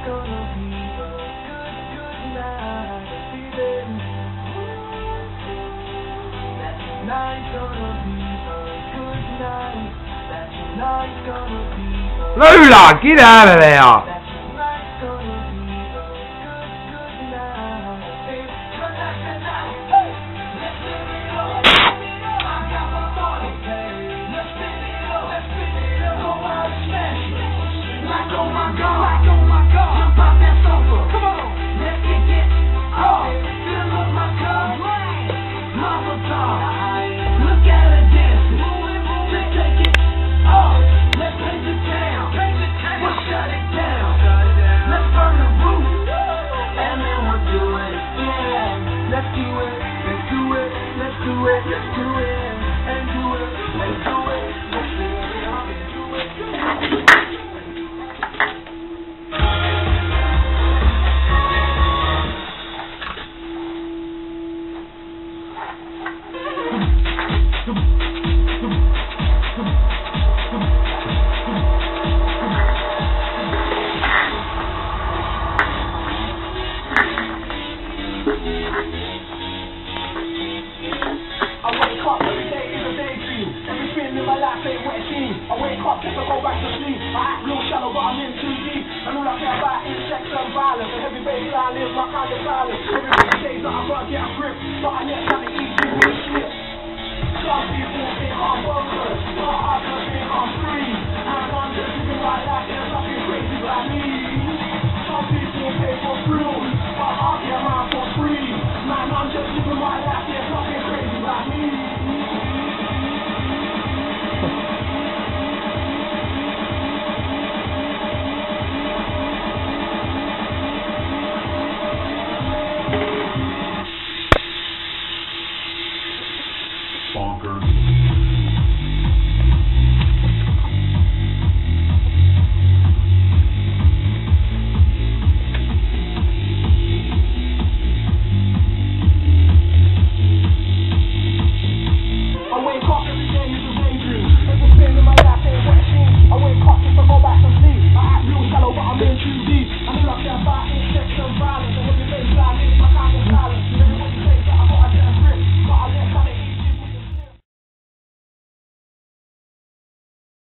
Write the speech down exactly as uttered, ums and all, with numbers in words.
gonna be a good, good night. Feeling that tonight's gonna be a good night. That tonight's gonna be a Lola, get out of there! that tonight's gonna be a good, good night. Hey, tonight, tonight, hey, let's live it up. I got my money, hey, let's spin it up, let's spin it up, go out and smash it. Like oh my God, like oh my God, jump out that sofa, come on, let's get it off. Fill up my cup, mama dog, look at her dancing. Let's take it off, let's paint the town, we'll shut it down. Let's burn the roof, and then we'll do it again. Let's do it, let's do it, let's do it, let's do it, and do it, let's do it, let's do it, let's do it. I wake up, every day is a daydream. Everything in my life ain't what it seems. I wake up just to go back to sleep. I act real shallow, but I'm in too deep. And all I care about is sex and violence. And every baseline is my kind of silence. Everybody says that I can't get a grip, but I never have to eat you with a slip. Some people think I'm worthless, but others think I'm free.